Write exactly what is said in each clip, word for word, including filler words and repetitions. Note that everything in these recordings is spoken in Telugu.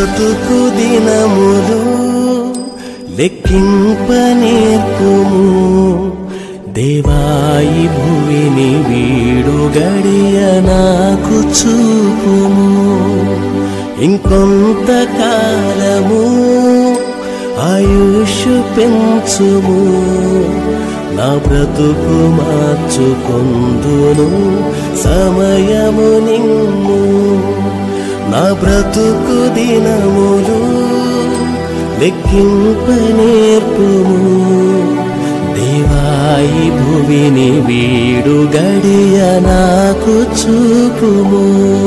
బ్రతుకు దినములు లెక్కింప నేర్పుము దేవాయి భువిని వీడు గడియ నాకు చూపుము ఇంకొంత కాలము ఆయుష్ పెంచుము నా బ్రతుకు మార్చుకొందును సమయము నిమ్ము నా బ్రతుకు దినములు లెక్కింప నేర్పుము దేవాయి భువిని వీడు గడియ నాకు చూపుము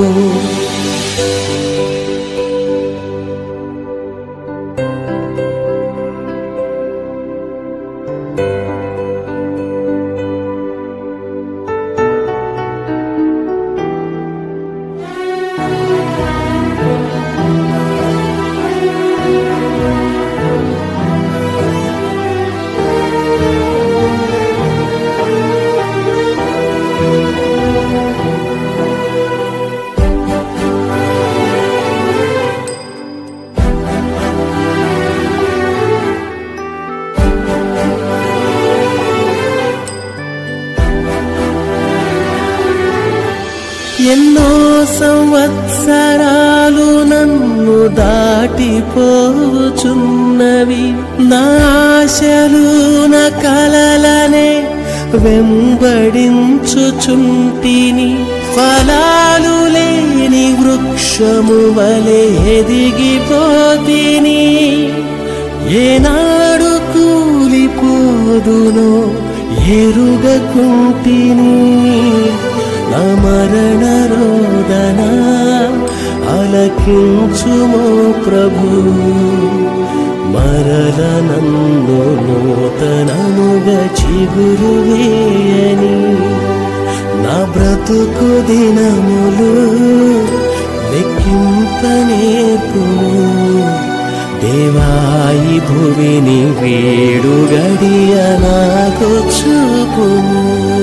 ఎన్నో సంవత్సరాలు నన్ను దాటిపోచున్నవి నా ఆశలు నా కలలనే వెంబడించుచుంటిని ఫలాలు లేని వృక్షము వలె ఎదిగిపోతిని ఏనాడు కూలిపోదునో ఎరుగకుంటిని నా మరణ రోదన ఆలకించుమో ప్రభు మరల నన్ను నూతనముగా చిగురు వేయని నా బ్రతుకు దినములు లెక్కింప నేర్పుము దేవాయి భువిని వీడు గడియ నాకు చూపుము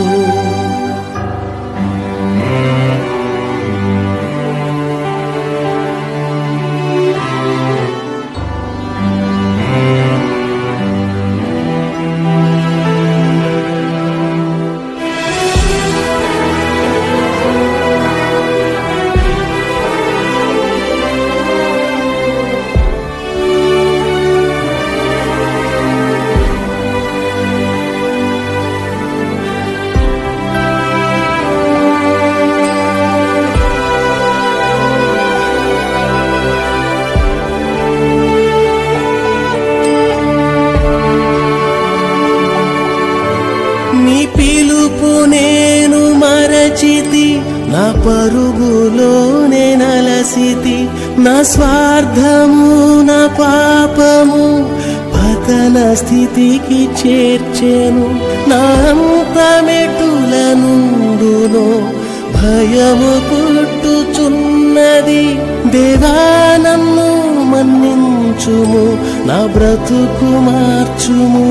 నీ పిలుపు నేను మరచితి నా పరుగులోనే నలసితి నా స్వార్థము నా పాపము పతన స్థితికి చేర్చెను నా అంతమెటుల నుండునో భయము పుట్టుచున్నది దేవా నన్ను మన్నించుము నా బ్రతుకు మార్చుము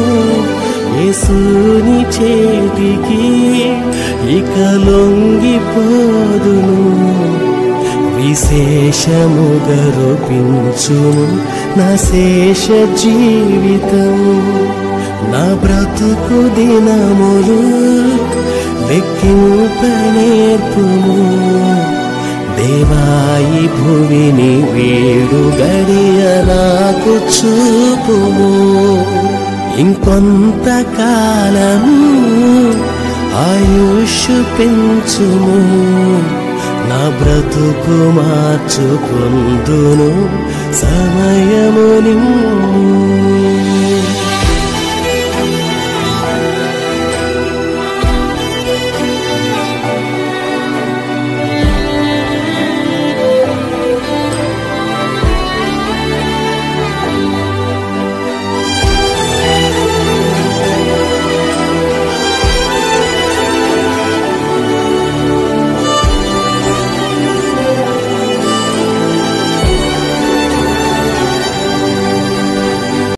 యేసుని చేతికి ఇక లొంగిపోదును విశేషముగా రూపించును నా శేష జీవితం నా బ్రతుకు దినములు లెక్కింప నేర్పుము దేవాయి భువిని వీడు గడియ నాకు చూపుము ఇంకొంత కాలము ఆయుష్ పెంచుము నా బ్రతుకు మార్చుకొందును సమయము నిమ్ము